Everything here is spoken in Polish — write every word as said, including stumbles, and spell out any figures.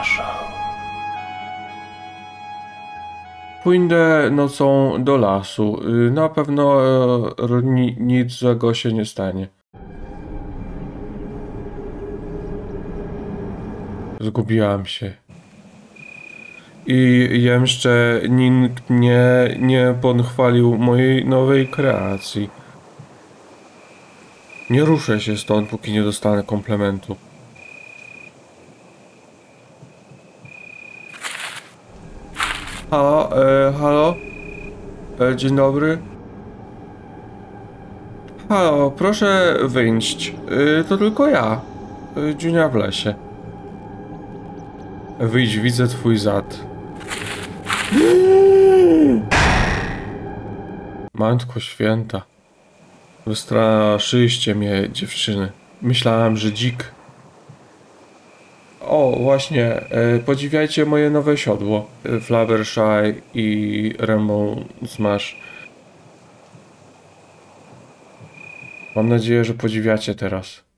Zapraszam. Pójdę nocą do lasu. Y, Na pewno e, ni nic złego się nie stanie. Zgubiłam się. I jeszcze nikt nie, nie pochwalił mojej nowej kreacji. Nie ruszę się stąd, póki nie dostanę komplementu. Halo, e, halo? E, dzień dobry. Halo, proszę wyjść. E, to tylko ja. E, Dziunia w lesie. Wyjdź, widzę twój zad. Matko święta. Wystraszyliście mnie, dziewczyny. Myślałam, że dzik. O, właśnie, e, podziwiajcie moje nowe siodło. E, Fluttershy i Rainbow Smash. Mam nadzieję, że podziwiacie teraz.